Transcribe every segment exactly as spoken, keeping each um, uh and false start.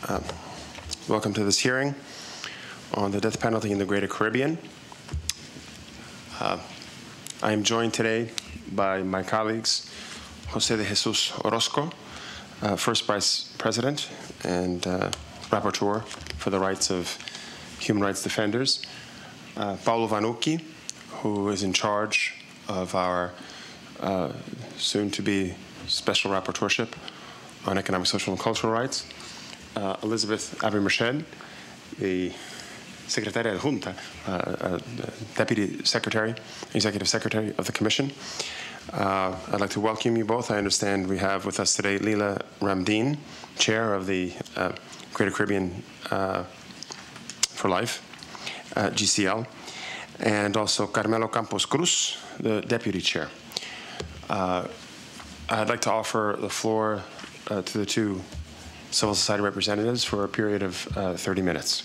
Uh, welcome to this hearing on the death penalty in the Greater Caribbean. Uh, I am joined today by my colleagues, Jose de Jesus Orozco, uh, First Vice President and uh, Rapporteur for the Rights of Human Rights Defenders, uh, Paolo Vannucchi, who is in charge of our uh, soon-to-be Special Rapporteurship on Economic, Social, and Cultural Rights, uh, Elizabeth Abbey-Merced, the Secretary Adjunta, uh, uh, Deputy Secretary, Executive Secretary of the Commission. Uh, I'd like to welcome you both. I understand we have with us today Leila Ramdeen, Chair of the uh, Greater Caribbean uh, for Life, uh, G C L, and also Carmelo Campos Cruz, the Deputy Chair. Uh, I'd like to offer the floor uh, to the two civil society representatives for a period of uh, thirty minutes.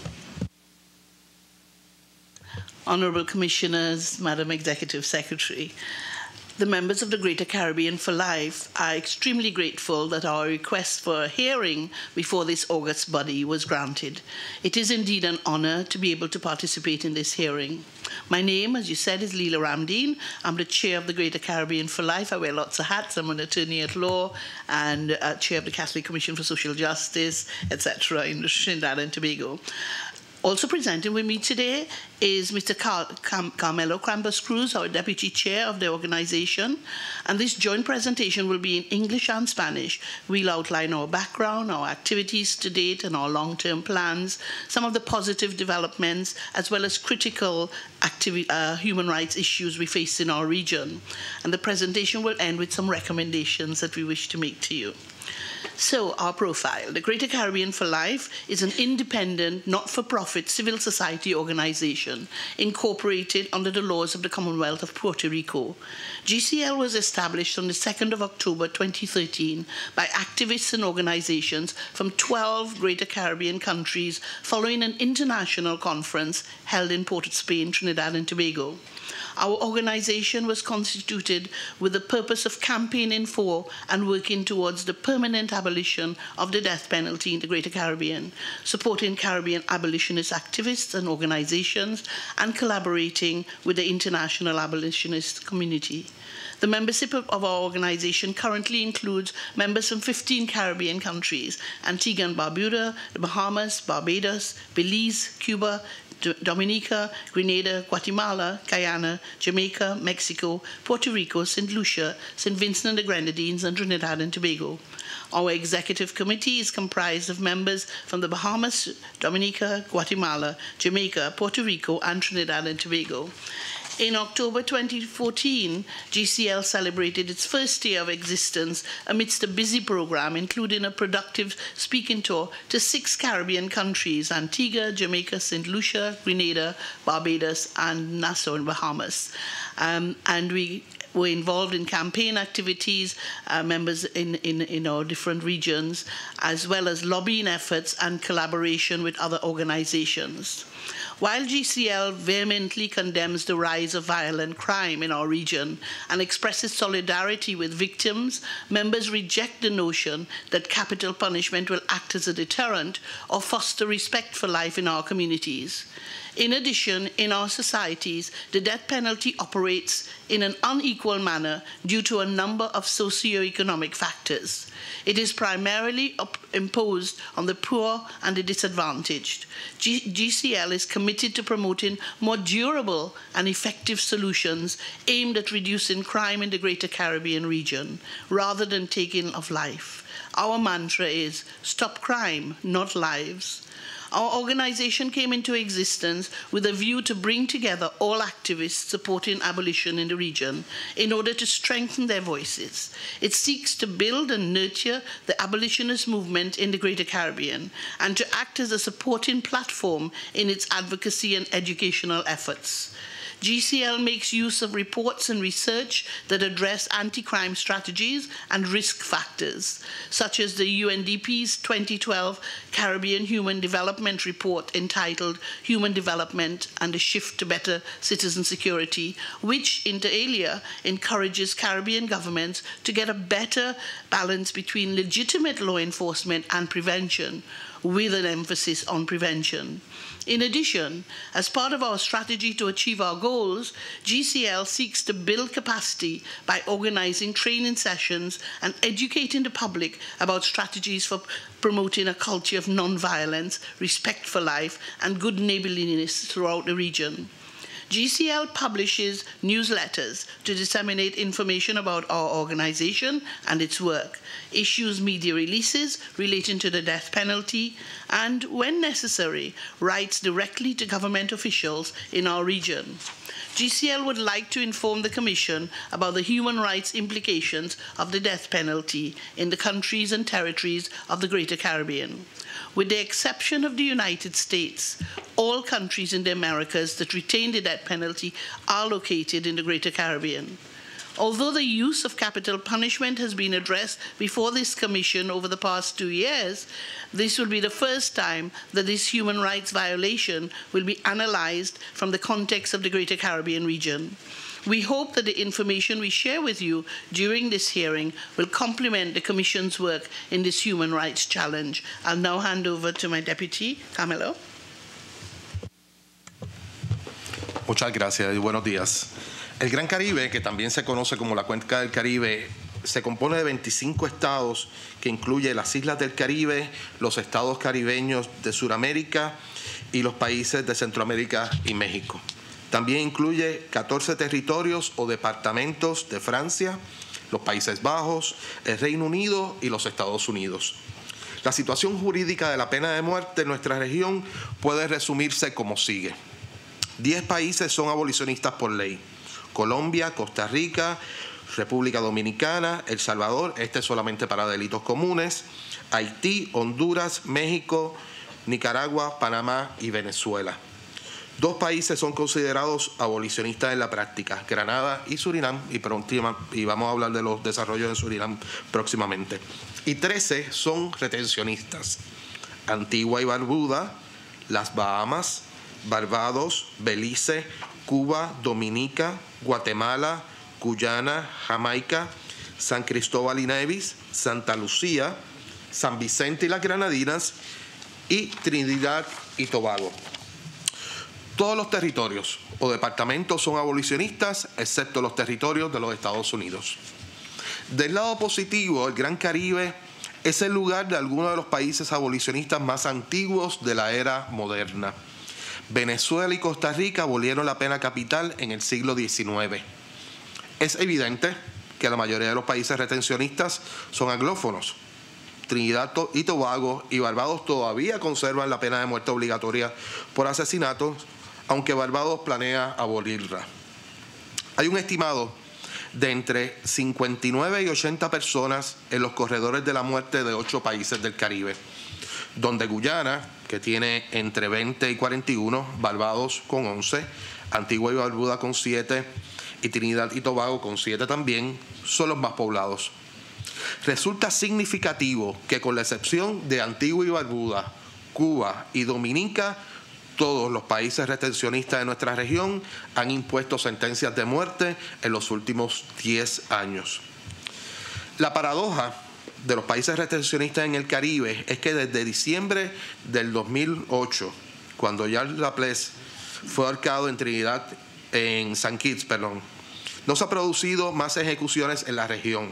Honourable Commissioners, Madam Executive Secretary, the members of the Greater Caribbean for Life are extremely grateful that our request for a hearing before this August body was granted. It is indeed an honour to be able to participate in this hearing. My name, as you said, is Leila Ramdeen. I'm the chair of the Greater Caribbean for Life. I wear lots of hats. I'm an attorney at law and uh, chair of the Catholic Commission for Social Justice, et cetera in Trinidad and Tobago. Also presenting with me today is Mister Car Car Carmelo Campos Cruz, our Deputy Chair of the organization. And this joint presentation will be in English and Spanish. We'll outline our background, our activities to date, and our long-term plans, some of the positive developments, as well as critical uh, human rights issues we face in our region. And the presentation will end with some recommendations that we wish to make to you. So, our profile. The Greater Caribbean for Life is an independent, not-for-profit civil society organization incorporated under the laws of the Commonwealth of Puerto Rico. G C L was established on the second of October twenty thirteen by activists and organizations from twelve Greater Caribbean countries following an international conference held in Port of Spain, Trinidad and Tobago. Our organization was constituted with the purpose of campaigning for and working towards the permanent abolition of the death penalty in the Greater Caribbean, supporting Caribbean abolitionist activists and organizations, and collaborating with the international abolitionist community. The membership of our organization currently includes members from fifteen Caribbean countries: Antigua and Barbuda, the Bahamas, Barbados, Belize, Cuba, Dominica, Grenada, Guatemala, Guyana, Jamaica, Mexico, Puerto Rico, Saint Lucia, Saint Vincent and the Grenadines, and Trinidad and Tobago. Our executive committee is comprised of members from the Bahamas, Dominica, Guatemala, Jamaica, Puerto Rico, and Trinidad and Tobago. In October twenty fourteen, G C L celebrated its first year of existence amidst a busy program, including a productive speaking tour to six Caribbean countries: Antigua, Jamaica, Saint Lucia, Grenada, Barbados, and Nassau and Bahamas. Um, and we were involved in campaign activities, uh, members in, in, in our different regions, as well as lobbying efforts and collaboration with other organizations. While G C L vehemently condemns the rise of violent crime in our region and expresses solidarity with victims, members reject the notion that capital punishment will act as a deterrent or foster respect for life in our communities. In addition, in our societies, the death penalty operates in an unequal manner due to a number of socio-economic factors. It is primarily imposed on the poor and the disadvantaged. G GCL is committed to promoting more durable and effective solutions aimed at reducing crime in the Greater Caribbean region, rather than taking of life. Our mantra is, stop crime, not lives. Our organization came into existence with a view to bring together all activists supporting abolition in the region in order to strengthen their voices. It seeks to build and nurture the abolitionist movement in the Greater Caribbean and to act as a supporting platform in its advocacy and educational efforts. G C L makes use of reports and research that address anti-crime strategies and risk factors, such as the U N D P's twenty twelve Caribbean Human Development Report entitled Human Development and a Shift to Better Citizen Security, which, inter alia, encourages Caribbean governments to get a better balance between legitimate law enforcement and prevention, with an emphasis on prevention. In addition, as part of our strategy to achieve our goals, G C L seeks to build capacity by organizing training sessions and educating the public about strategies for promoting a culture of nonviolence, respect for life, and good neighborliness throughout the region. G C L publishes newsletters to disseminate information about our organization and its work, issues media releases relating to the death penalty, and, when necessary, writes directly to government officials in our region. G C L would like to inform the Commission about the human rights implications of the death penalty in the countries and territories of the Greater Caribbean. With the exception of the United States, all countries in the Americas that retain the death penalty are located in the Greater Caribbean. Although the use of capital punishment has been addressed before this Commission over the past two years, this will be the first time that this human rights violation will be analyzed from the context of the Greater Caribbean region. We hope that the information we share with you during this hearing will complement the Commission's work in this human rights challenge. I'll now hand over to my deputy, Camilo. Muchas gracias y buenos días. El Gran Caribe, que también se conoce como la Cuenca del Caribe, se compone de veinticinco estados que incluye las islas del Caribe, los estados caribeños de Sudamérica y los países de Centroamérica y México. También incluye catorce territorios o departamentos de Francia, los Países Bajos, el Reino Unido y los Estados Unidos. La situación jurídica de la pena de muerte en nuestra región puede resumirse como sigue. Diez países son abolicionistas por ley: Colombia, Costa Rica, República Dominicana, El Salvador, este es solamente para delitos comunes, Haití, Honduras, México, Nicaragua, Panamá y Venezuela. Dos países son considerados abolicionistas en la práctica, Granada y Surinam, y, y vamos a hablar de los desarrollos en Surinam próximamente. Y trece son retencionistas: Antigua y Barbuda, las Bahamas, Barbados, Belice, Cuba, Dominica, Guatemala, Guyana, Jamaica, San Cristóbal y Nevis, Santa Lucía, San Vicente y las Granadinas y Trinidad y Tobago. Todos los territorios o departamentos son abolicionistas, excepto los territorios de los Estados Unidos. Del lado positivo, el Gran Caribe es el lugar de algunos de los países abolicionistas más antiguos de la era moderna. Venezuela y Costa Rica abolieron la pena capital en el siglo diecinueve. Es evidente que la mayoría de los países retencionistas son anglófonos. Trinidad y Tobago y Barbados todavía conservan la pena de muerte obligatoria por asesinatos, aunque Barbados planea abolirla. Hay un estimado de entre cincuenta y nueve y ochenta personas en los corredores de la muerte de ocho países del Caribe, donde Guyana, que tiene entre veinte y cuarenta y uno, Barbados con once, Antigua y Barbuda con siete y Trinidad y Tobago con siete también, son los más poblados. Resulta significativo que, con la excepción de Antigua y Barbuda, Cuba y Dominica, todos los países retencionistas de nuestra región han impuesto sentencias de muerte en los últimos diez años. La paradoja de los países retencionistas en el Caribe es que desde diciembre del dos mil ocho, cuando Charles Laplace fue ahorcado en Trinidad, en Saint Kitts, perdón, no se han producido más ejecuciones en la región.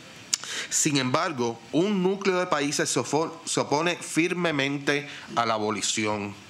Sin embargo, un núcleo de países se opone firmemente a la abolición.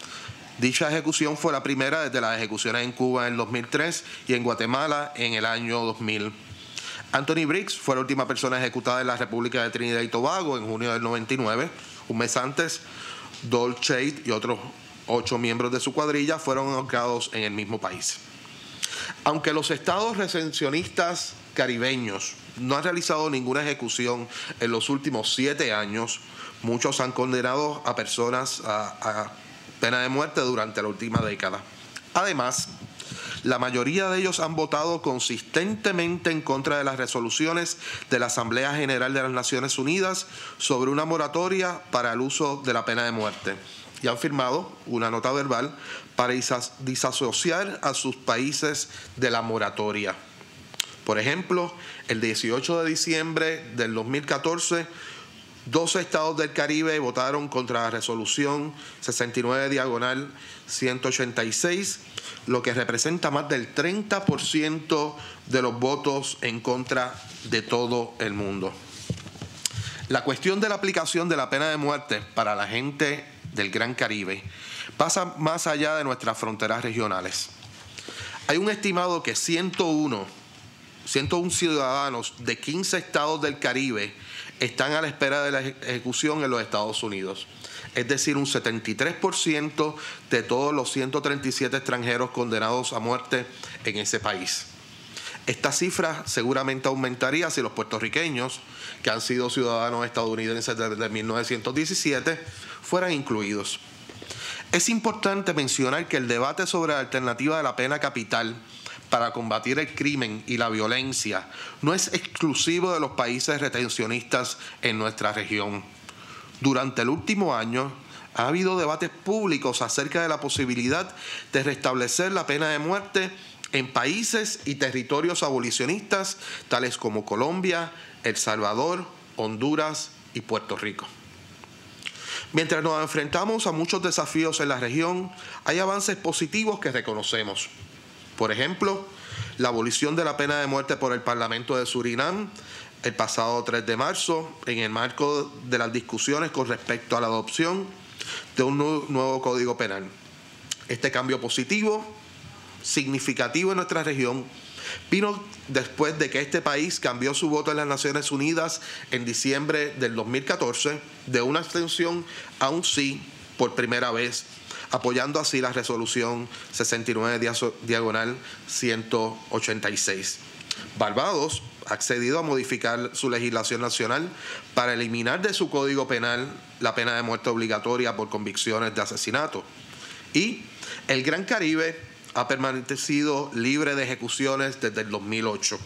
Dicha ejecución fue la primera desde las ejecuciones en Cuba en el dos mil tres y en Guatemala en el año dos mil. Anthony Briggs fue la última persona ejecutada en la República de Trinidad y Tobago en junio del noventa y nueve. Un mes antes, Dole Chait y otros ocho miembros de su cuadrilla fueron ahorcados en el mismo país. Aunque los estados retencionistas caribeños no han realizado ninguna ejecución en los últimos siete años, muchos han condenado a personas a, a pena de muerte durante la última década. Además, La mayoría de ellos han votado consistentemente en contra de las resoluciones de la Asamblea General de las Naciones Unidas sobre una moratoria para el uso de la pena de muerte y han firmado una nota verbal para disasociar a sus países de la moratoria. Por ejemplo, el dieciocho de diciembre del dos mil catorce, doce estados del Caribe votaron contra la resolución sesenta y nueve diagonal ciento ochenta y seis, lo que representa más del treinta por ciento de los votos en contra de todo el mundo. La cuestión de la aplicación de la pena de muerte para la gente del Gran Caribe pasa más allá de nuestras fronteras regionales. Hay un estimado que ciento uno ciudadanos de quince estados del Caribe están a la espera de la ejecución en los Estados Unidos. Es decir, un setenta y tres por ciento de todos los ciento treinta y siete extranjeros condenados a muerte en ese país. Esta cifra seguramente aumentaría si los puertorriqueños, que han sido ciudadanos estadounidenses desde mil novecientos diecisiete, fueran incluidos. Es importante mencionar que el debate sobre la alternativa de la pena capital para combatir el crimen y la violencia no es exclusivo de los países retencionistas en nuestra región. Durante el último año ha habido debates públicos acerca de la posibilidad de restablecer la pena de muerte en países y territorios abolicionistas tales como Colombia, El Salvador, Honduras y Puerto Rico. Mientras nos enfrentamos a muchos desafíos en la región, hay avances positivos que reconocemos. Por ejemplo, la abolición de la pena de muerte por el Parlamento de Surinam el pasado tres de marzo, en el marco de las discusiones con respecto a la adopción de un nuevo Código Penal. Este cambio positivo, significativo en nuestra región, vino después de que este país cambió su voto en las Naciones Unidas en diciembre del dos mil catorce de una abstención a un sí por primera vez, apoyando así la resolución sesenta y nueve diagonal ciento ochenta y seis. Barbados ha accedido a modificar su legislación nacional para eliminar de su Código Penal la pena de muerte obligatoria por convicciones de asesinato. Y el Gran Caribe ha permanecido libre de ejecuciones desde el dos mil ocho.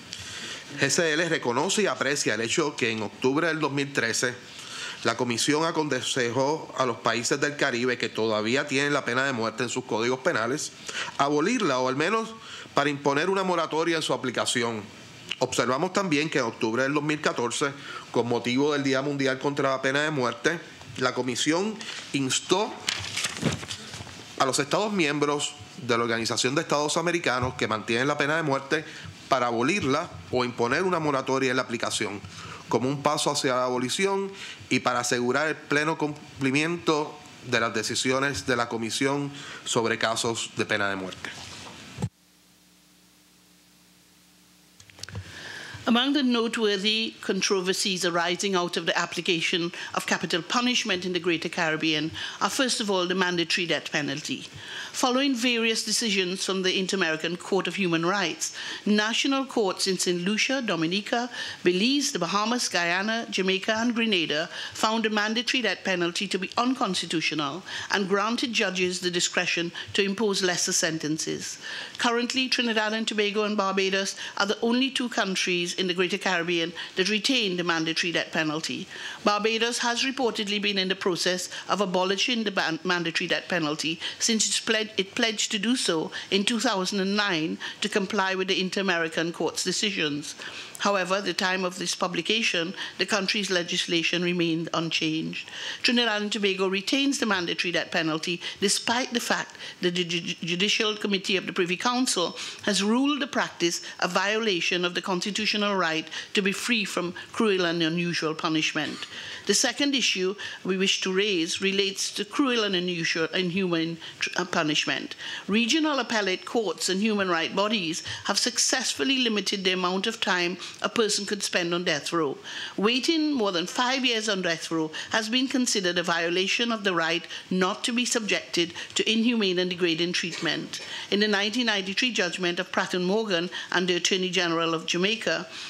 G C L reconoce y aprecia el hecho que en octubre del dos mil trece la Comisión aconsejó a los países del Caribe que todavía tienen la pena de muerte en sus códigos penales abolirla, o al menos para imponer una moratoria en su aplicación. Observamos también que en octubre del dos mil catorce, con motivo del Día Mundial contra la Pena de Muerte, la Comisión instó a los Estados miembros de la Organización de Estados Americanos que mantienen la pena de muerte para abolirla o imponer una moratoria en la aplicación, como un paso hacia la abolición y para asegurar el pleno cumplimiento de las decisiones de la Comisión sobre casos de pena de muerte. Among the noteworthy controversies arising out of the application of capital punishment in the Greater Caribbean are, first of all, the mandatory death penalty. Following various decisions from the Inter-American Court of Human Rights, national courts in Saint Lucia, Dominica, Belize, the Bahamas, Guyana, Jamaica, and Grenada found the mandatory death penalty to be unconstitutional and granted judges the discretion to impose lesser sentences. Currently, Trinidad and Tobago and Barbados are the only two countries in the Greater Caribbean that retain the mandatory death penalty. Barbados has reportedly been in the process of abolishing the mandatory death penalty since it's pledged It pledged to do so in two thousand nine to comply with the Inter-American Court's decisions. However, at the time of this publication, the country's legislation remained unchanged. Trinidad and Tobago retains the mandatory death penalty despite the fact that the Judicial Committee of the Privy Council has ruled the practice a violation of the constitutional right to be free from cruel and unusual punishment. The second issue we wish to raise relates to cruel and unusual inhuman punishment. Regional appellate courts and human rights bodies have successfully limited the amount of time a person could spend on death row. Waiting more than five years on death row has been considered a violation of the right not to be subjected to inhumane and degrading treatment. In the nineteen ninety-three judgment of Pratt and Morgan and the Attorney General of Jamaica,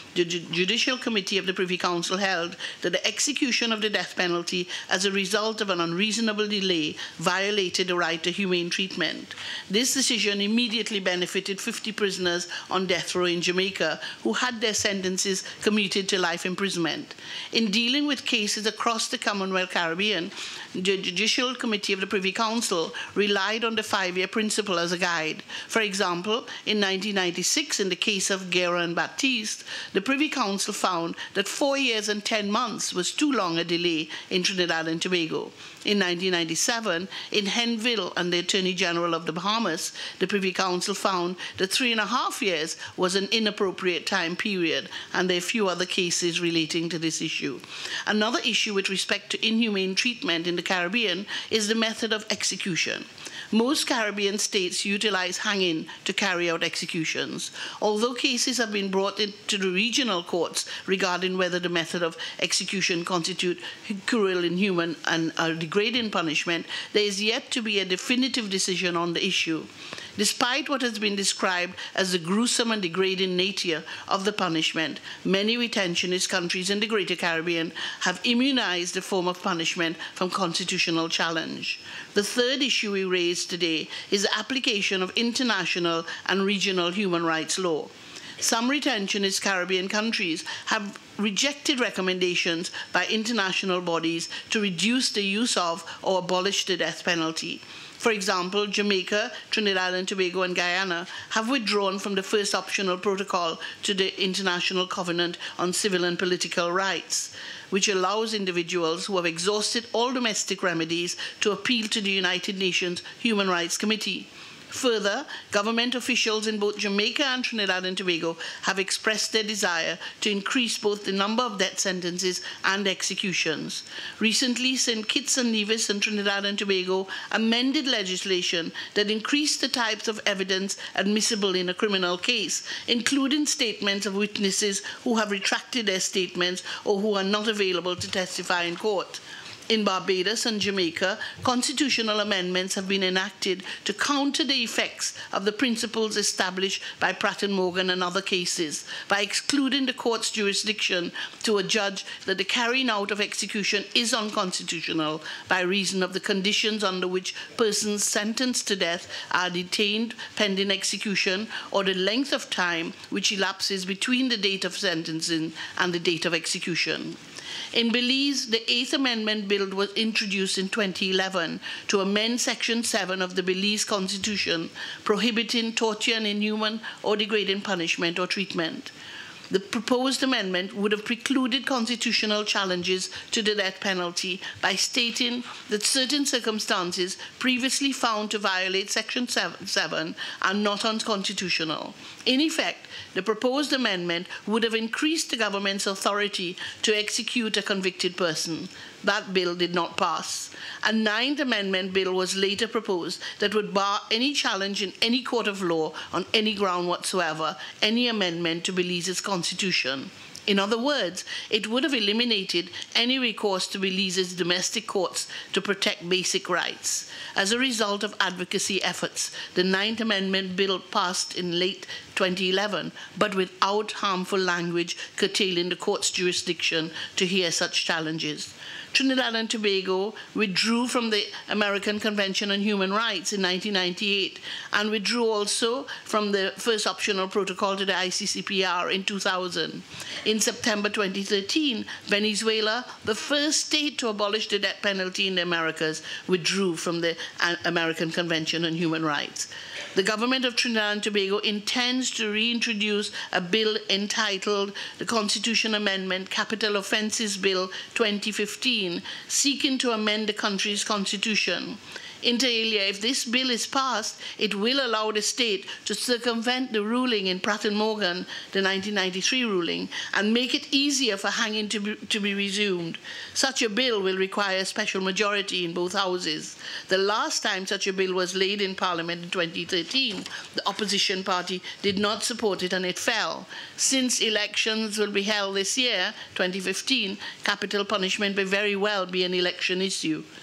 the Judicial Committee of the Privy Council held that the execution of the death penalty as a result of an unreasonable delay violated the right to humane treatment. This decision immediately benefited fifty prisoners on death row in Jamaica who had their sentences commuted to life imprisonment. In dealing with cases across the Commonwealth Caribbean, the Judicial Committee of the Privy Council relied on the five-year principle as a guide. For example, in nineteen ninety-six, in the case of Guerra and Baptiste, the Privy Council found that four years and ten months was too long a delay in Trinidad and Tobago. In nineteen ninety-seven, in Henville and the Attorney General of the Bahamas, the Privy Council found that three and a half years was an inappropriate time period, and there are a few other cases relating to this issue. Another issue with respect to inhumane treatment in the Caribbean is the method of execution. Most Caribbean states utilize hanging to carry out executions. Although cases have been brought into the regional courts regarding whether the method of execution constitutes cruel, inhuman, and uh, degrading punishment, there is yet to be a definitive decision on the issue. Despite what has been described as the gruesome and degrading nature of the punishment, many retentionist countries in the Greater Caribbean have immunized the form of punishment from constitutional challenge. The third issue we raised today is the application of international and regional human rights law. Some retentionist Caribbean countries have rejected recommendations by international bodies to reduce the use of or abolish the death penalty. For example, Jamaica, Trinidad and Tobago, and Guyana have withdrawn from the first optional protocol to the International Covenant on Civil and Political Rights, which allows individuals who have exhausted all domestic remedies to appeal to the United Nations Human Rights Committee. Further, government officials in both Jamaica and Trinidad and Tobago have expressed their desire to increase both the number of death sentences and executions. Recently, Saint Kitts and Nevis and Trinidad and Tobago amended legislation that increased the types of evidence admissible in a criminal case, including statements of witnesses who have retracted their statements or who are not available to testify in court. In Barbados and Jamaica, constitutional amendments have been enacted to counter the effects of the principles established by Pratt and Morgan and other cases by excluding the court's jurisdiction to a judge that the carrying out of execution is unconstitutional by reason of the conditions under which persons sentenced to death are detained pending execution or the length of time which elapses between the date of sentencing and the date of execution. In Belize, the Eighth Amendment Bill was introduced in twenty eleven to amend Section seven of the Belize Constitution, prohibiting torture and inhuman or degrading punishment or treatment. The proposed amendment would have precluded constitutional challenges to the death penalty by stating that certain circumstances previously found to violate Section seven are not unconstitutional. In effect, the proposed amendment would have increased the government's authority to execute a convicted person. That bill did not pass. A Ninth Amendment bill was later proposed that would bar any challenge in any court of law on any ground whatsoever, any amendment to Belize's constitution. In other words, it would have eliminated any recourse to Belize's domestic courts to protect basic rights. As a result of advocacy efforts, the Ninth Amendment bill passed in late twenty eleven, but without harmful language curtailing the court's jurisdiction to hear such challenges. Trinidad and Tobago withdrew from the American Convention on Human Rights in nineteen ninety-eight and withdrew also from the first optional protocol to the I C C P R in two thousand. In September twenty thirteen, Venezuela, the first state to abolish the death penalty in the Americas, withdrew from the American Convention on Human Rights. The government of Trinidad and Tobago intends to reintroduce a bill entitled the Constitution Amendment Capital Offences Bill twenty fifteen, seeking to amend the country's constitution. Inter alia, if this bill is passed, it will allow the state to circumvent the ruling in Pratt and Morgan, the nineteen ninety-three ruling, and make it easier for hanging to be, to be resumed. Such a bill will require a special majority in both houses. The last time such a bill was laid in Parliament in twenty thirteen, the opposition party did not support it and it fell. Since elections will be held this year, twenty fifteen, capital punishment may very well be an election issue.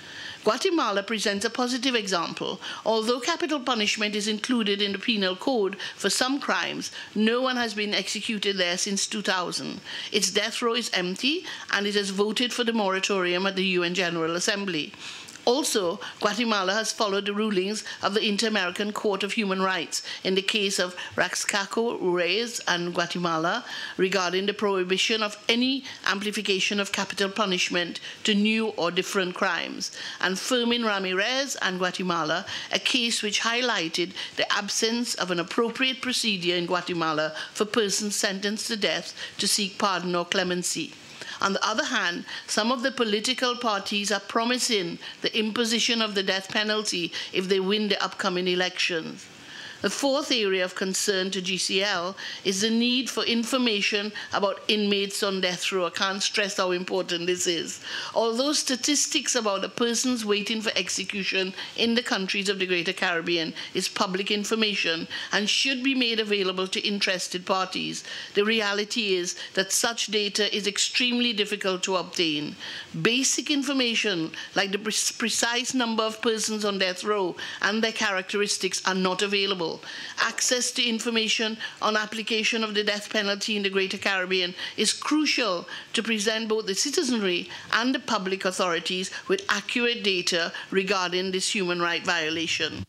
Guatemala presents a positive example. Although capital punishment is included in the penal code for some crimes, no one has been executed there since two thousand. Its death row is empty, and it has voted for the moratorium at the U N General Assembly. Also, Guatemala has followed the rulings of the Inter-American Court of Human Rights in the case of Raxcaco Reyes and Guatemala regarding the prohibition of any amplification of capital punishment to new or different crimes, and Fermin Ramirez and Guatemala, a case which highlighted the absence of an appropriate procedure in Guatemala for persons sentenced to death to seek pardon or clemency. On the other hand, some of the political parties are promising the imposition of the death penalty if they win the upcoming elections. The fourth area of concern to G C L is the need for information about inmates on death row. I can't stress how important this is. Although statistics about the persons waiting for execution in the countries of the Greater Caribbean is public information and should be made available to interested parties, the reality is that such data is extremely difficult to obtain. Basic information like the precise number of persons on death row and their characteristics are not available. Access to information on application of the death penalty in the Greater Caribbean is crucial to present both the citizenry and the public authorities with accurate data regarding this human right violation.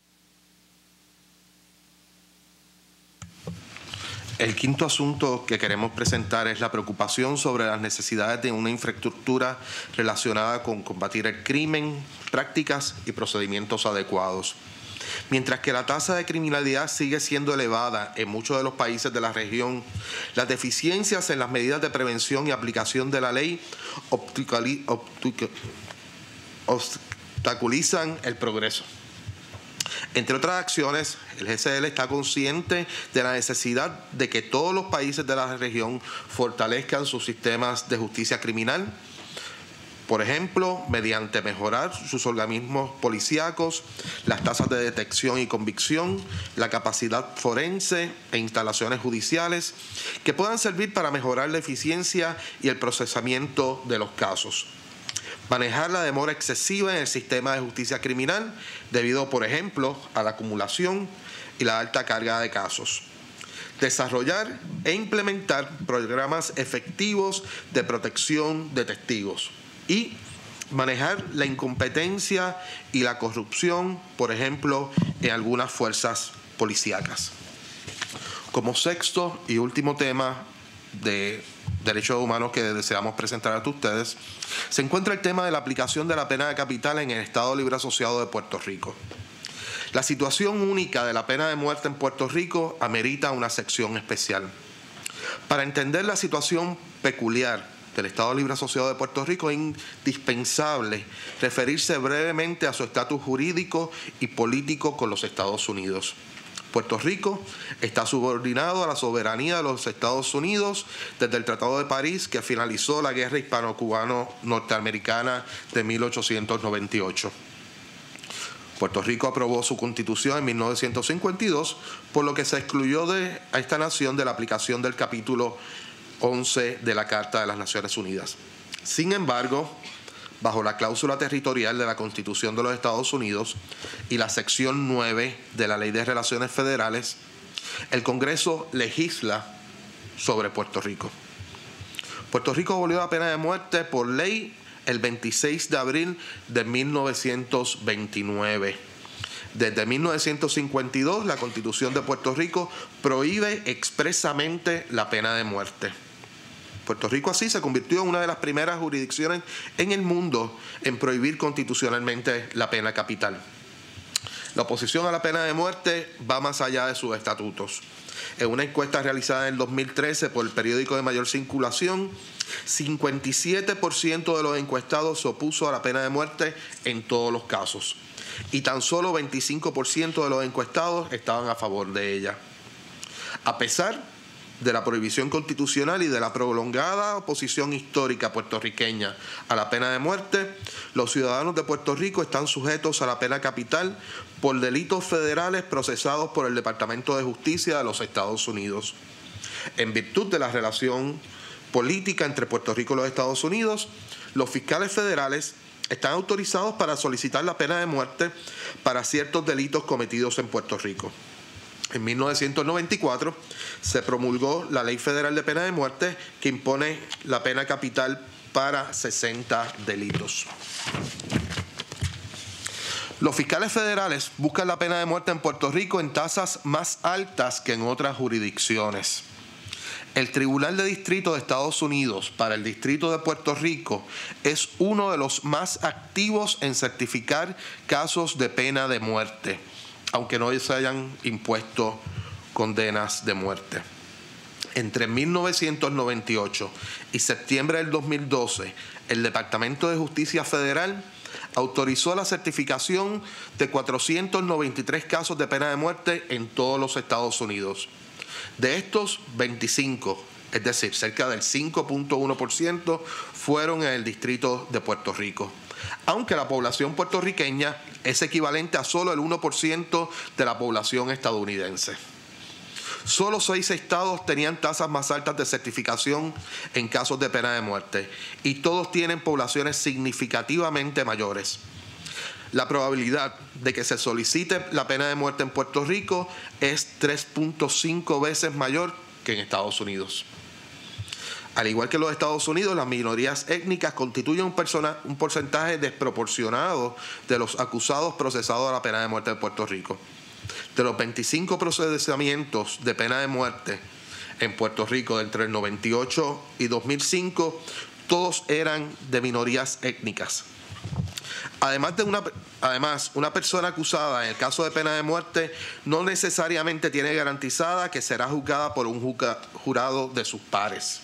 El quinto asunto que queremos presentar es la preocupación sobre las necesidades de una infraestructura relacionada con combatir el crimen, prácticas y procedimientos adecuados. Mientras que la tasa de criminalidad sigue siendo elevada en muchos de los países de la región, las deficiencias en las medidas de prevención y aplicación de la ley obstaculizan el progreso. Entre otras acciones, el G C L está consciente de la necesidad de que todos los países de la región fortalezcan sus sistemas de justicia criminal, por ejemplo, mediante mejorar sus organismos policíacos, las tasas de detección y convicción, la capacidad forense e instalaciones judiciales que puedan servir para mejorar la eficiencia y el procesamiento de los casos. Manejar la demora excesiva en el sistema de justicia criminal debido, por ejemplo, a la acumulación y la alta carga de casos. Desarrollar e implementar programas efectivos de protección de testigos. Y manejar la incompetencia y la corrupción, por ejemplo, en algunas fuerzas policíacas. Como sexto y último tema de derechos humanos que deseamos presentar a ustedes, se encuentra el tema de la aplicación de la pena de capital en el Estado Libre Asociado de Puerto Rico. La situación única de la pena de muerte en Puerto Rico amerita una sección especial. Para entender la situación peculiar del Estado Libre Asociado de Puerto Rico es indispensable referirse brevemente a su estatus jurídico y político con los Estados Unidos. Puerto Rico está subordinado a la soberanía de los Estados Unidos desde el Tratado de París, que finalizó la guerra hispano-cubano-norteamericana de mil ochocientos noventa y ocho. Puerto Rico aprobó su constitución en mil novecientos cincuenta y dos, por lo que se excluyó de a esta nación de la aplicación del capítulo once de la Carta de las Naciones Unidas. Sin embargo, bajo la cláusula territorial de la Constitución de los Estados Unidos y la sección nueve de la Ley de Relaciones Federales, el Congreso legisla sobre Puerto Rico. Puerto Rico abolió la pena de muerte por ley el veintiséis de abril de mil novecientos veintinueve. Desde mil novecientos cincuenta y dos, la Constitución de Puerto Rico prohíbe expresamente la pena de muerte. Puerto Rico así se convirtió en una de las primeras jurisdicciones en el mundo en prohibir constitucionalmente la pena capital. La oposición a la pena de muerte va más allá de sus estatutos. En una encuesta realizada en el dos mil trece por el periódico de mayor circulación, cincuenta y siete por ciento de los encuestados se opuso a la pena de muerte en todos los casos, y tan solo veinticinco por ciento de los encuestados estaban a favor de ella. A pesar de la prohibición constitucional y de la prolongada oposición histórica puertorriqueña a la pena de muerte, los ciudadanos de Puerto Rico están sujetos a la pena capital por delitos federales procesados por el Departamento de Justicia de los Estados Unidos. En virtud de la relación política entre Puerto Rico y los Estados Unidos, los fiscales federales están autorizados para solicitar la pena de muerte para ciertos delitos cometidos en Puerto Rico. En mil novecientos noventa y cuatro se promulgó la Ley Federal de Pena de Muerte que impone la pena capital para sesenta delitos. Los fiscales federales buscan la pena de muerte en Puerto Rico en tasas más altas que en otras jurisdicciones. El Tribunal de Distrito de Estados Unidos para el Distrito de Puerto Rico es uno de los más activos en certificar casos de pena de muerte, aunque no se hayan impuesto condenas de muerte. Entre mil novecientos noventa y ocho y septiembre del dos mil doce, el Departamento de Justicia Federal autorizó la certificación de cuatrocientos noventa y tres casos de pena de muerte en todos los Estados Unidos. De estos, veinticinco, es decir, cerca del cinco punto uno por ciento, fueron en el Distrito de Puerto Rico, aunque la población puertorriqueña es equivalente a solo el uno por ciento de la población estadounidense. Solo seis estados tenían tasas más altas de certificación en casos de pena de muerte y todos tienen poblaciones significativamente mayores. La probabilidad de que se solicite la pena de muerte en Puerto Rico es tres punto cinco veces mayor que en Estados Unidos. Al igual que en los Estados Unidos, las minorías étnicas constituyen un, persona, un porcentaje desproporcionado de los acusados procesados a la pena de muerte en Puerto Rico. De los veinticinco procesamientos de pena de muerte en Puerto Rico entre el noventa y ocho y dos mil cinco, todos eran de minorías étnicas. Además, de una, además, una persona acusada en el caso de pena de muerte no necesariamente tiene garantizada que será juzgada por un jurado de sus pares.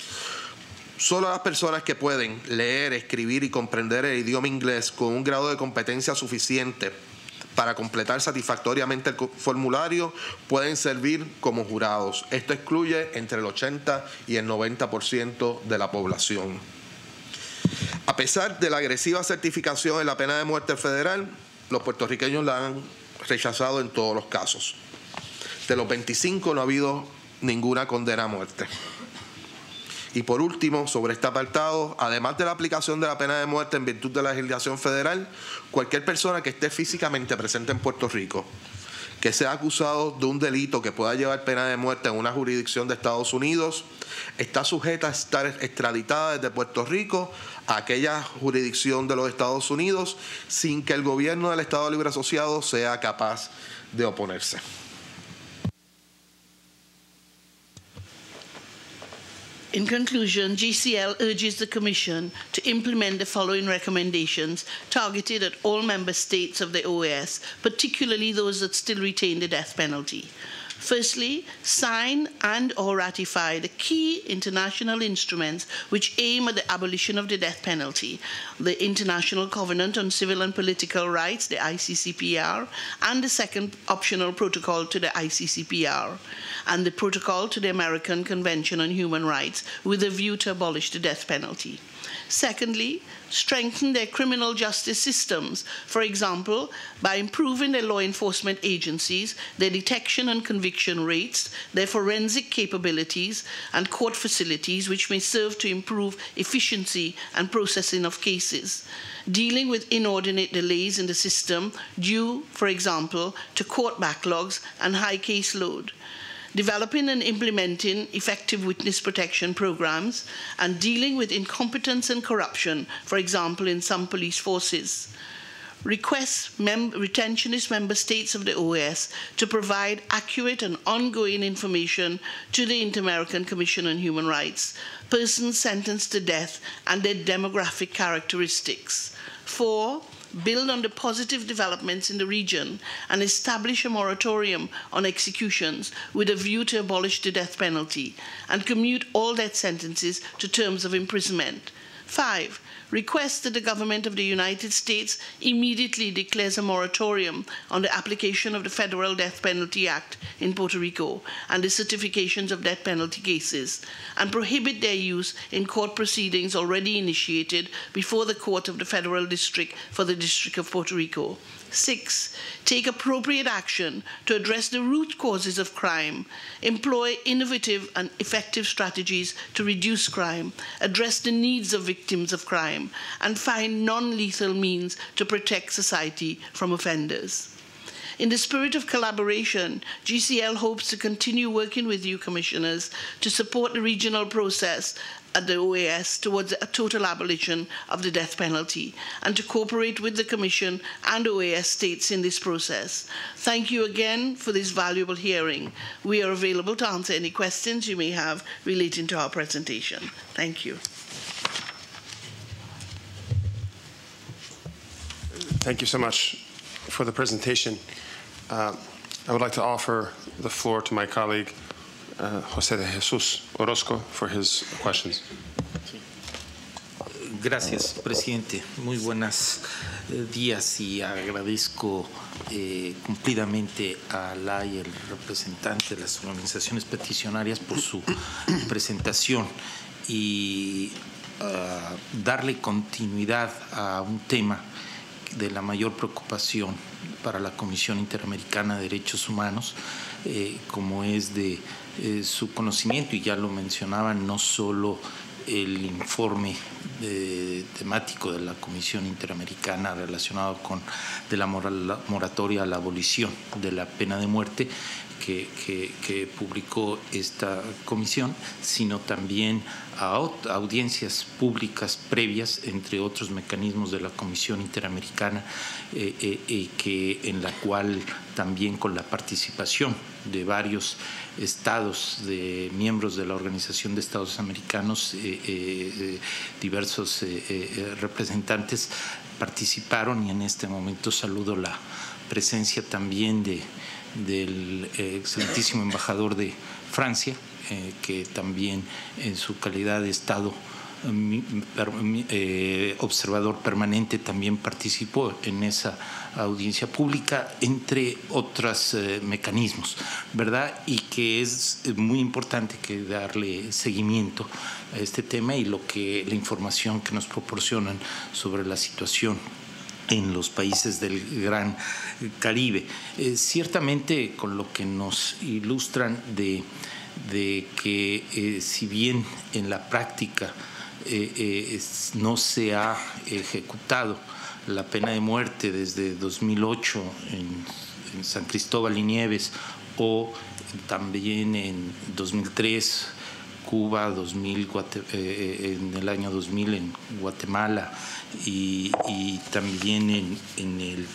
Solo las personas que pueden leer, escribir y comprender el idioma inglés con un grado de competencia suficiente para completar satisfactoriamente el formulario pueden servir como jurados. Esto excluye entre el ochenta y el noventa por ciento de la población. A pesar de la agresiva certificación en la pena de muerte federal, los puertorriqueños la han rechazado en todos los casos. De los veinticinco no ha habido ninguna condena a muerte. Y por último, sobre este apartado, además de la aplicación de la pena de muerte en virtud de la legislación federal, cualquier persona que esté físicamente presente en Puerto Rico, que sea acusado de un delito que pueda llevar pena de muerte en una jurisdicción de Estados Unidos, está sujeta a estar extraditada desde Puerto Rico a aquella jurisdicción de los Estados Unidos sin que el gobierno del Estado Libre Asociado sea capaz de oponerse. In conclusion, G C L urges the Commission to implement the following recommendations targeted at all member states of the O A S, particularly those that still retain the death penalty. Firstly, sign and or ratify the key international instruments which aim at the abolition of the death penalty, the International Covenant on Civil and Political Rights, the I C C P R, and the second optional protocol to the I C C P R, and the protocol to the American Convention on Human Rights with a view to abolish the death penalty. Secondly, strengthen their criminal justice systems, for example, by improving their law enforcement agencies, their detection and conviction rates, their forensic capabilities, and court facilities, which may serve to improve efficiency and processing of cases, dealing with inordinate delays in the system due, for example, to court backlogs and high caseload, developing and implementing effective witness protection programs, and dealing with incompetence and corruption, for example, in some police forces. Requests mem- retentionist member states of the O A S to provide accurate and ongoing information to the Inter-American Commission on Human Rights, persons sentenced to death and their demographic characteristics. Four, build on the positive developments in the region and establish a moratorium on executions with a view to abolish the death penalty and commute all death sentences to terms of imprisonment. Five, request that the government of the United States immediately declares a moratorium on the application of the Federal Death Penalty Act in Puerto Rico and the certifications of death penalty cases, and prohibit their use in court proceedings already initiated before the Court of the Federal District for the District of Puerto Rico. Six, take appropriate action to address the root causes of crime, employ innovative and effective strategies to reduce crime, address the needs of victims of crime, crime and find non-lethal means to protect society from offenders. In the spirit of collaboration, G C L hopes to continue working with you, Commissioners, to support the regional process at the O A S towards a total abolition of the death penalty and to cooperate with the Commission and O A S states in this process. Thank you again for this valuable hearing. We are available to answer any questions you may have relating to our presentation. Thank you. Thank you so much for the presentation. Uh, I would like to offer the floor to my colleague, uh, José de Jesus Orozco, for his questions. Gracias, presidente. Muy buenos eh, días y agradezco eh, cumplidamente a la y el representante de las organizaciones peticionarias por su presentación y uh, darle continuidad a un tema de la mayor preocupación para la Comisión Interamericana de Derechos Humanos, eh, como es de eh, su conocimiento, y ya lo mencionaban, no solo el informe de, temático de la Comisión Interamericana relacionado con de la moral, moratoria a la abolición de la pena de muerte que, que, que publicó esta comisión, sino también a audiencias públicas previas, entre otros mecanismos de la Comisión Interamericana, eh, eh, eh, que, en la cual también con la participación de varios estados, de miembros de la Organización de Estados Americanos, eh, eh, diversos eh, eh, representantes participaron, y en este momento saludo la presencia también de del eh, excelentísimo embajador de Francia, eh, que también en su calidad de Estado eh, observador permanente también participó en esa audiencia pública, entre otros eh, mecanismos, ¿verdad? Y que es muy importante que darle seguimiento a este tema y lo que la información que nos proporcionan sobre la situación en los países del Gran Caribe. Eh, ciertamente con lo que nos ilustran de, de que eh, si bien en la práctica eh, eh, es, no se ha ejecutado la pena de muerte desde dos mil ocho en, en San Cristóbal y Nieves, o también en dos mil tres Cuba, dos mil, eh, en el año dos mil en Guatemala, y, y también en, en el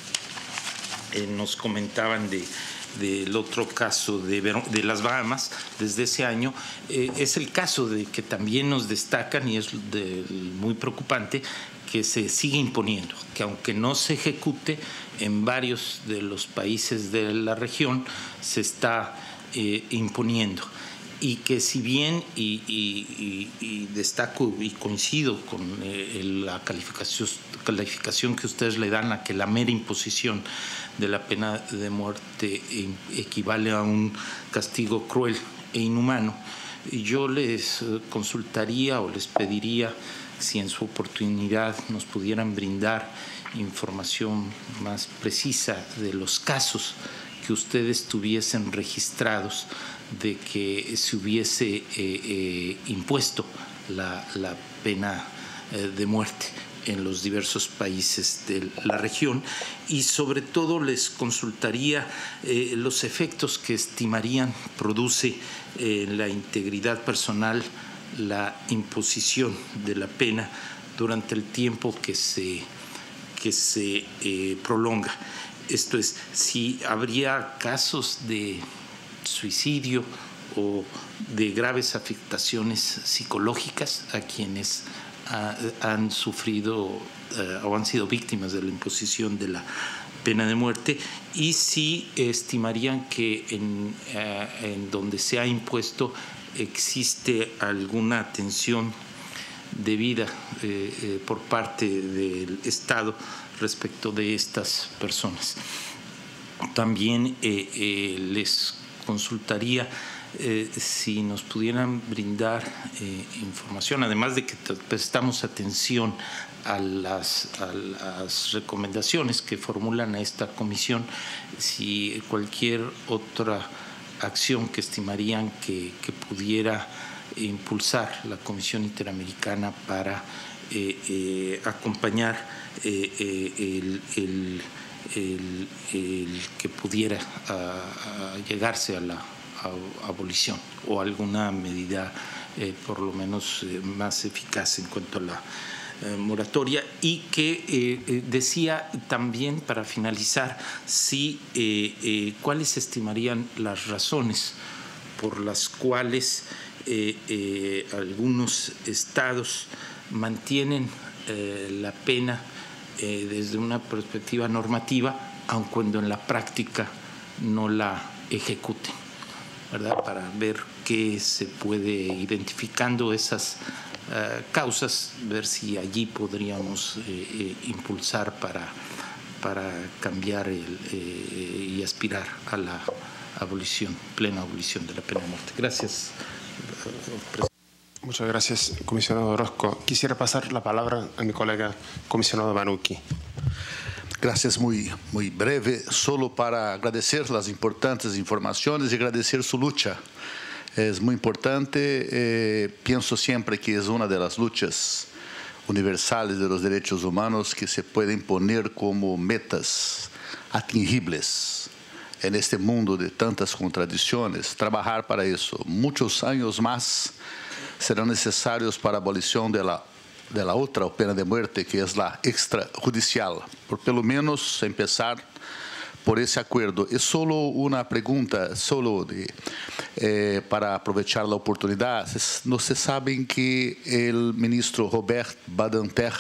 eh, nos comentaban de del otro caso de, de las Bahamas desde ese año. Eh, es el caso de que también nos destacan, y es de, muy preocupante, que se sigue imponiendo, que aunque no se ejecute en varios de los países de la región, se está eh, imponiendo. Y que si bien, y, y, y destaco y coincido con eh, la calificación, calificación que ustedes le dan a que la mera imposición de la pena de muerte equivale a un castigo cruel e inhumano, yo les consultaría o les pediría si en su oportunidad nos pudieran brindar información más precisa de los casos que ustedes tuviesen registrados de que se hubiese eh, eh, impuesto la, la pena eh, de muerte en los diversos países de la región, y sobre todo les consultaría eh, los efectos que estimarían produce eh, en la integridad personal la imposición de la pena durante el tiempo que se, que se eh, prolonga. Esto es, si habría casos de suicidio o de graves afectaciones psicológicas a quienes uh, han sufrido uh, o han sido víctimas de la imposición de la pena de muerte, y si estimarían que en, uh, en donde se ha impuesto existe alguna atención debida eh, eh, por parte del Estado respecto de estas personas. También eh, eh, les consultaría eh, si nos pudieran brindar eh, información, además de que prestamos atención a las, a las recomendaciones que formulan a esta comisión, si cualquier otra acción que estimarían que, que pudiera impulsar la Comisión Interamericana para eh, eh, acompañar eh, eh, el, el, el, el que pudiera a, a llegarse a la a, abolición o alguna medida eh, por lo menos eh, más eficaz en cuanto a la eh, moratoria, y que eh, decía también, para finalizar, si eh, eh, cuáles estimarían las razones por las cuales eh, eh, algunos estados mantienen eh, la pena eh, desde una perspectiva normativa, aun cuando en la práctica no la ejecuten, ¿verdad? Para ver qué se puede, identificando esas uh, causas, ver si allí podríamos eh, eh, impulsar para, para cambiar el, eh, y aspirar a la abolición, plena abolición de la pena de muerte. Gracias, presidente. Muchas gracias, comisionado Orozco. Quisiera pasar la palabra a mi colega, comisionado Manucchi. Gracias, muy, muy breve, solo para agradecer las importantes informaciones y agradecer su lucha. Es muy importante, eh, pienso siempre que es una de las luchas universales de los derechos humanos que se pueden poner como metas atingibles en este mundo de tantas contradicciones, trabajar para eso. Muchos años más serán necesarios para la abolición de la de la otra pena de muerte, que es la extrajudicial, por pelo menos empezar por ese acuerdo. Es solo una pregunta, solo de, eh, para aprovechar la oportunidad. No se saben que el ministro Robert Badinter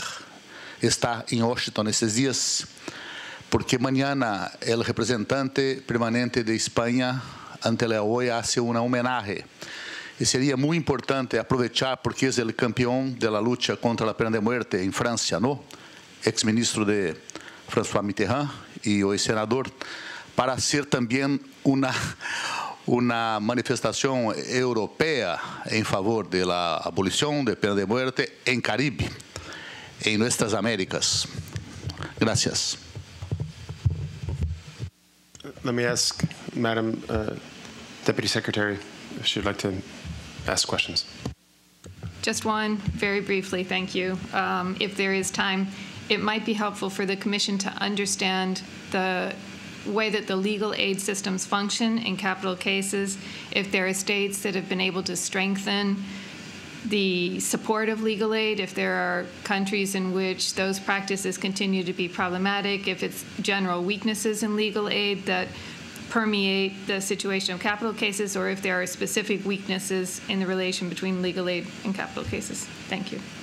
está en Washington estos días, porque mañana el representante permanente de España ante la O E A hace una homenaje. Y sería muy importante aprovechar, porque es el campeón de la lucha contra la pena de muerte en Francia, ¿no? Ex-ministro de François Mitterrand y hoy senador, para hacer también una, una manifestación europea en favor de la abolición de pena de muerte en Caribe, en nuestras Américas. Gracias. Let me ask Madam uh, Deputy Secretary if she'd like to ask questions. Just one, very briefly, thank you. Um, if there is time, it might be helpful for the Commission to understand the way that the legal aid systems function in capital cases, if there are states that have been able to strengthen the support of legal aid, if there are countries in which those practices continue to be problematic, if it's general weaknesses in legal aid that permeate the situation of capital cases, or if there are specific weaknesses in the relation between legal aid and capital cases. Thank you.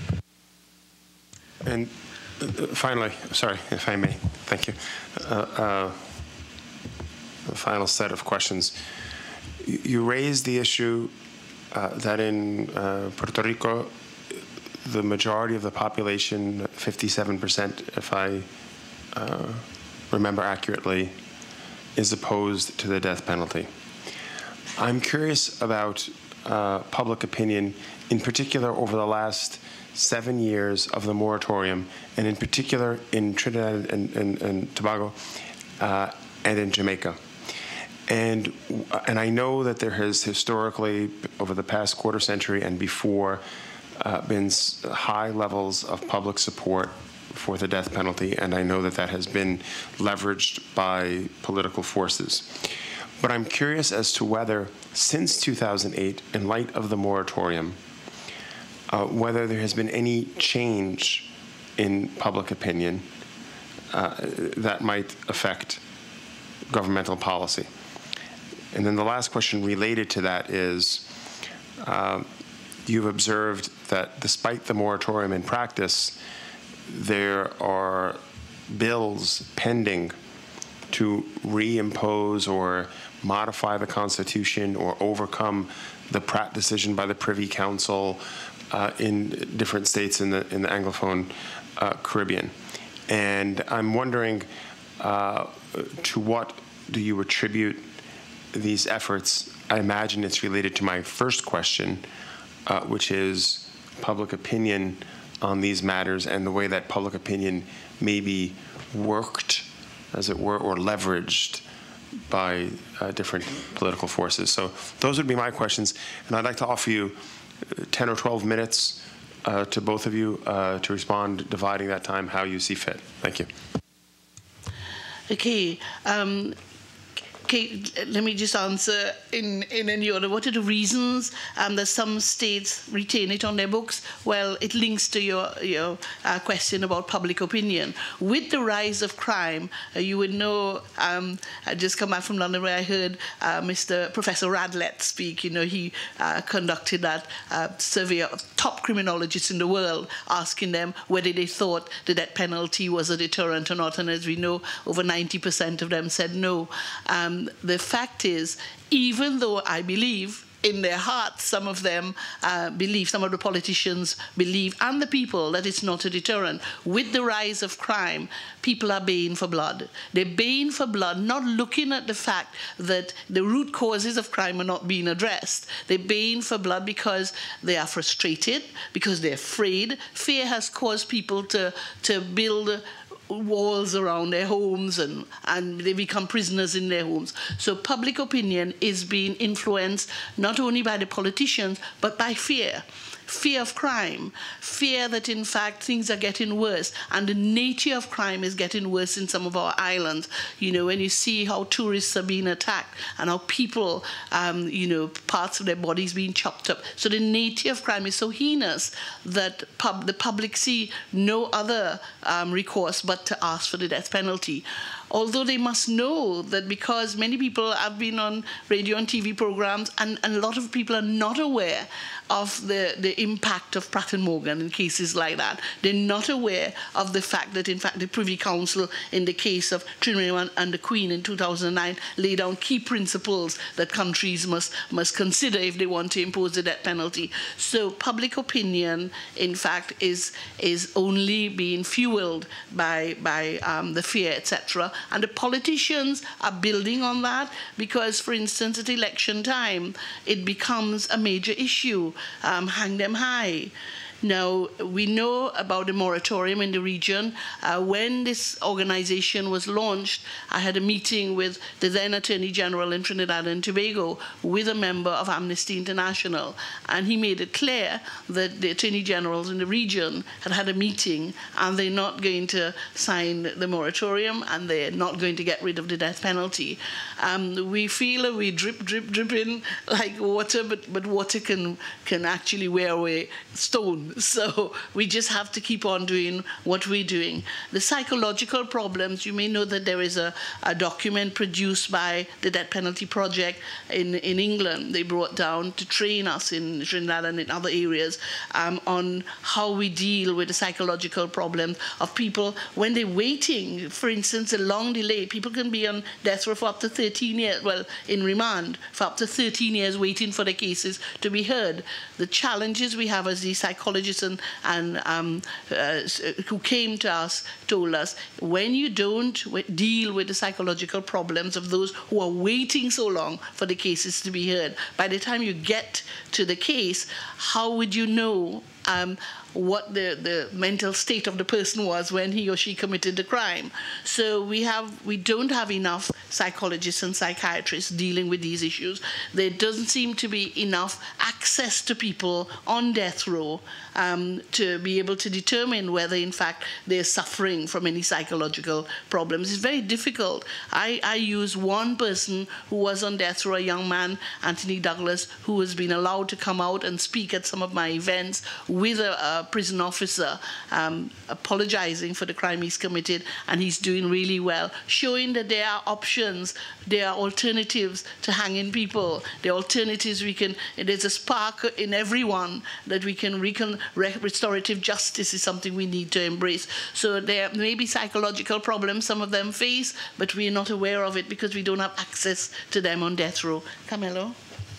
And uh, finally, sorry, if I may, thank you. Uh, uh, the final set of questions. You, you raised the issue uh, that in uh, Puerto Rico, the majority of the population, fifty-seven percent, if I uh, remember accurately, is opposed to the death penalty. I'm curious about uh, public opinion, in particular over the last seven years of the moratorium, and in particular in Trinidad and, and, and Tobago uh, and in Jamaica. And, and I know that there has historically, over the past quarter century and before, uh, been high levels of public support for the death penalty, and I know that that has been leveraged by political forces. But I'm curious as to whether, since two thousand eight, in light of the moratorium, uh, whether there has been any change in public opinion uh, that might affect governmental policy. And then the last question related to that is, uh, you've observed that despite the moratorium in practice, there are bills pending to reimpose or modify the Constitution or overcome the Pratt decision by the Privy Council uh, in different states in the in the Anglophone uh, Caribbean. And I'm wondering, uh, to what do you attribute these efforts? I imagine it's related to my first question, uh, which is public opinion on these matters and the way that public opinion may be worked, as it were, or leveraged by uh, different political forces. So those would be my questions, and I'd like to offer you ten or twelve minutes uh, to both of you uh, to respond, dividing that time how you see fit. Thank you. Okay. Um, Okay, let me just answer in, in any order. What are the reasons um, that some states retain it on their books? Well, it links to your, your uh, question about public opinion. With the rise of crime, uh, you would know, um, I just come back from London where I heard uh, Mister Professor Radlett speak. You know, he uh, conducted that uh, survey of top criminologists in the world, asking them whether they thought the death penalty was a deterrent or not. And as we know, over ninety percent of them said no. Um, The fact is, even though I believe in their hearts, some of them uh, believe, some of the politicians believe, and the people, that it's not a deterrent. With the rise of crime, people are baying for blood. They're baying for blood, not looking at the fact that the root causes of crime are not being addressed. They're baying for blood because they are frustrated, because they're afraid. Fear has caused people to, to build walls around their homes, and, and they become prisoners in their homes. So public opinion is being influenced not only by the politicians, but by fear. Fear of crime, fear that in fact things are getting worse, and the nature of crime is getting worse in some of our islands. You know, when you see how tourists are being attacked and how people, um, you know, parts of their bodies being chopped up. So the nature of crime is so heinous that pub the public see no other um, recourse but to ask for the death penalty. Although they must know that, because many people have been on radio and T V programs, and, and a lot of people are not aware of the, the impact of Pratt and Morgan in cases like that. They're not aware of the fact that, in fact, the Privy Council, in the case of Trinidad and the Queen in two thousand nine, laid down key principles that countries must, must consider if they want to impose the death penalty. So public opinion, in fact, is, is only being fueled by, by um, the fear, et cetera. And the politicians are building on that because, for instance, at election time, it becomes a major issue. Um, hang them high. Now, we know about the moratorium in the region. Uh, when this organization was launched, I had a meeting with the then Attorney General in Trinidad and Tobago with a member of Amnesty International, and he made it clear that the Attorney Generals in the region had had a meeting, and they're not going to sign the moratorium, and they're not going to get rid of the death penalty. Um, we feel we drip, drip, dripping like water, but, but water can, can actually wear away stone. So we just have to keep on doing what we're doing. The psychological problems, you may know that there is a, a document produced by the Death Penalty Project in, in England. They brought down to train us in Trinidad and in other areas um, on how we deal with the psychological problems of people when they're waiting. For instance, a long delay. People can be on death row for up to thirteen years, well, in remand, for up to thirteen years waiting for their cases to be heard. The challenges we have as the psychologists and, and um, uh, who came to us told us, when you don't deal with the psychological problems of those who are waiting so long for the cases to be heard, by the time you get to the case, how would you know um, what the, the mental state of the person was when he or she committed the crime? So we have we don't have enough psychologists and psychiatrists dealing with these issues. There doesn't seem to be enough access to people on death row um, to be able to determine whether, in fact, they're suffering from any psychological problems. It's very difficult. I, I use one person who was on death row, a young man, Anthony Douglas, who has been allowed to come out and speak at some of my events with a, a prison officer um, apologizing for the crime he's committed, and he's doing really well, showing that there are options, there are alternatives to hanging people, there are alternatives we can, there's a spark in everyone that we can recon, re, restorative justice is something we need to embrace. So there may be psychological problems some of them face, but we're not aware of it because we don't have access to them on death row. Camelo?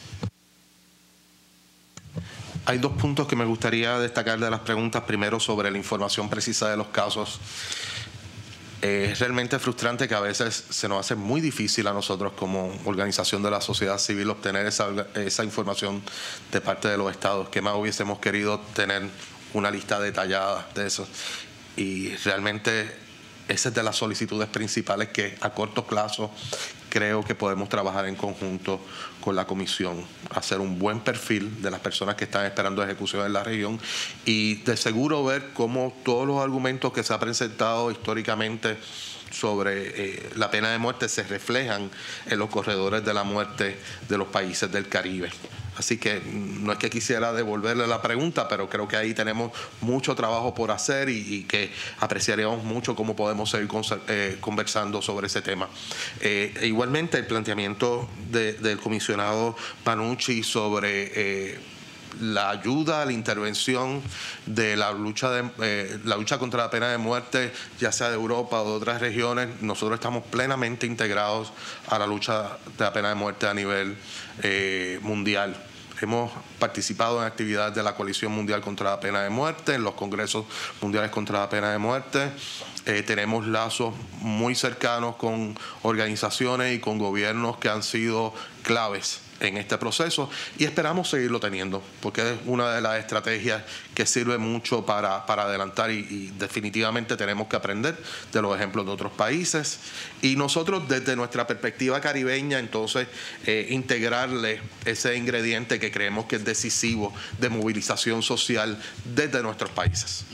Hay dos puntos que me gustaría destacar de las preguntas. Primero, sobre la información precisa de los casos. Eh, es realmente frustrante que a veces se nos hace muy difícil a nosotros como organización de la sociedad civil obtener esa, esa información de parte de los estados. Que más hubiésemos querido tener una lista detallada de eso. Y realmente esa es de las solicitudes principales que a corto plazo creo que podemos trabajar en conjunto con la comisión, hacer un buen perfil de las personas que están esperando ejecución en la región y de seguro ver cómo todos los argumentos que se han presentado históricamente sobre eh, la pena de muerte se reflejan en los corredores de la muerte de los países del Caribe. Así que no es que quisiera devolverle la pregunta, pero creo que ahí tenemos mucho trabajo por hacer y, y que apreciaríamos mucho cómo podemos seguir eh, conversando sobre ese tema. Eh, igualmente, el planteamiento de, del comisionado Panucci sobre eh, la ayuda, la intervención de la lucha, de, eh, la lucha contra la pena de muerte, ya sea de Europa o de otras regiones, nosotros estamos plenamente integrados a la lucha de la pena de muerte a nivel eh, mundial. Hemos participado en actividades de la Coalición Mundial contra la Pena de Muerte, en los congresos mundiales contra la pena de muerte. Eh, tenemos lazos muy cercanos con organizaciones y con gobiernos que han sido claves en este proceso y esperamos seguirlo teniendo porque es una de las estrategias que sirve mucho para, para adelantar y, y definitivamente tenemos que aprender de los ejemplos de otros países y nosotros desde nuestra perspectiva caribeña entonces eh, integrarle ese ingrediente que creemos que es decisivo de movilización social desde nuestros países.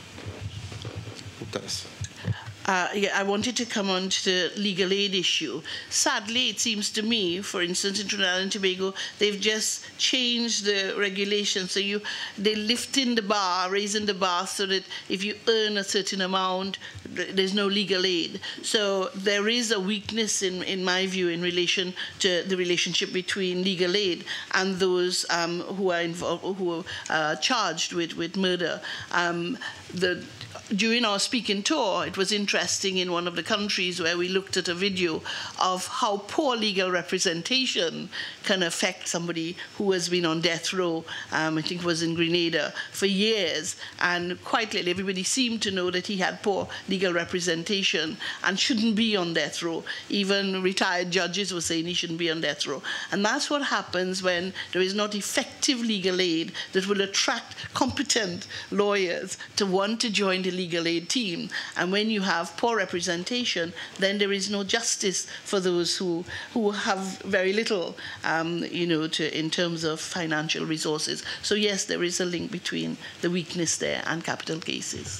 Ustedes. Uh, yeah, I wanted to come on to the legal aid issue. Sadly, it seems to me, for instance, in Trinidad and Tobago, they've just changed the regulations. So you, they lift in the bar, raising the bar so that if you earn a certain amount, there's no legal aid. So there is a weakness, in, in my view, in relation to the relationship between legal aid and those um, who are involved, who are uh, charged with, with murder. Um, the During our speaking tour, it was interesting in one of the countries where we looked at a video of how poor legal representation can affect somebody who has been on death row, um, I think it was in Grenada, for years. And quite clearly, everybody seemed to know that he had poor legal representation and shouldn't be on death row. Even retired judges were saying he shouldn't be on death row. And that's what happens when there is not effective legal aid that will attract competent lawyers to want to join the legal aid team. And when you have poor representation, then there is no justice for those who who have very little, um, you know, to, in terms of financial resources. So yes, there is a link between the weakness there and capital cases.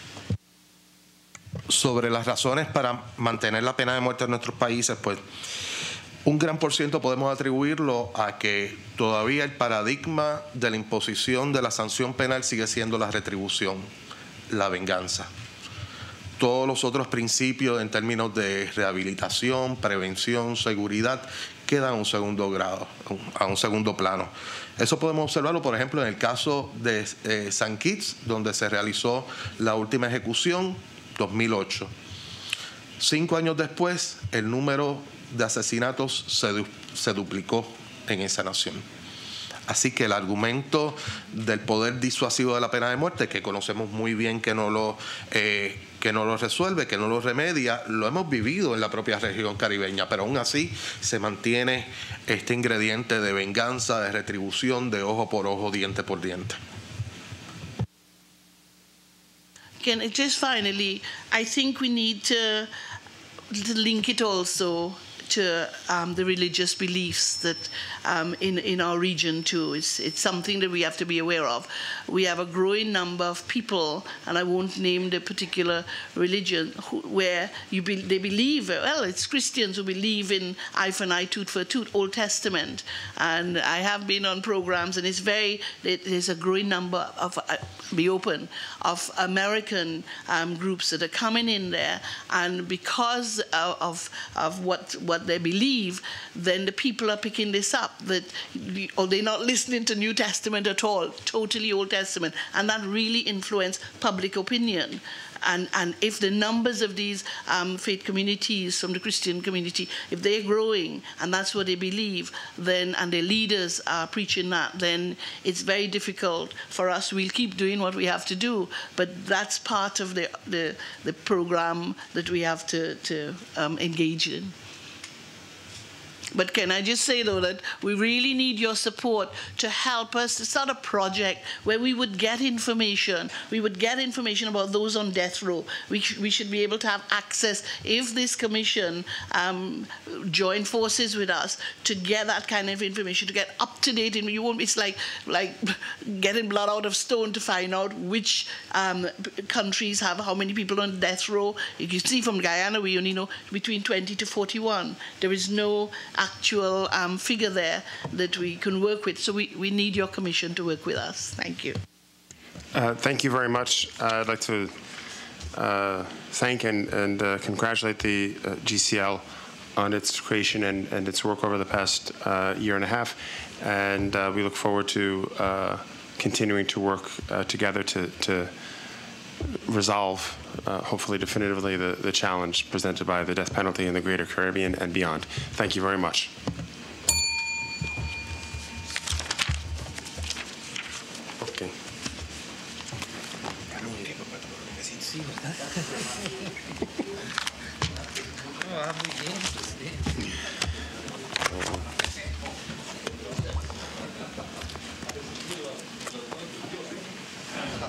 Sobre las razones para mantener la pena de muerte en nuestros países, pues un gran por ciento podemos atribuirlo a que todavía el paradigma de la imposición de la sanción penal sigue siendo la retribución, la venganza. Todos los otros principios en términos de rehabilitación, prevención, seguridad quedan a un segundo grado, a un segundo plano. Eso podemos observarlo, por ejemplo, en el caso de eh, Saint Kitts, donde se realizó la última ejecución, dos mil ocho. Cinco años después, el número de asesinatos se, du se duplicó en esa nación. Así que el argumento del poder disuasivo de la pena de muerte, que conocemos muy bien que no lo, eh, que no lo resuelve, que no lo remedia, lo hemos vivido en la propia región caribeña, pero aún así se mantiene este ingrediente de venganza, de retribución, de ojo por ojo, diente por diente. Can I just finally, I think we need to, to link it also to um, the religious beliefs that um, in, in our region too. It's, it's something that we have to be aware of. We have a growing number of people, and I won't name the particular religion, who, where you be, they believe, well, it's Christians who believe in eye for an eye, tooth for a tooth, Old Testament. And I have been on programs, and it's very, there's a growing number of, uh, be open, of American um, groups that are coming in there, and because of, of, of what, what they believe, then the people are picking this up, that or they're not listening to New Testament at all, totally Old Testament, and that really influenced public opinion. And, and if the numbers of these um, faith communities from the Christian community, if they're growing and that's what they believe, then and their leaders are preaching that, then it's very difficult for us. We'll keep doing what we have to do, but that's part of the the, the program that we have to, to um, engage in. But can I just say, though, that we really need your support to help us to start a project where we would get information. We would get information about those on death row. We, sh we should be able to have access, if this commission um, join forces with us, to get that kind of information, to get up-to-date. You won't, it's like, like getting blood out of stone to find out which um, countries have how many people on death row. You can see from Guyana, we only know between twenty to forty-one. There is no actual um, figure there that we can work with. So we, we need your commission to work with us. Thank you. Uh, thank you very much. Uh, I'd like to uh, thank and, and uh, congratulate the uh, G C L on its creation and, and its work over the past uh, year and a half. And uh, we look forward to uh, continuing to work uh, together to, to resolve, uh, hopefully definitively, the, the challenge presented by the death penalty in the Greater Caribbean and beyond. Thank you very much. Okay. Ah, muy bien.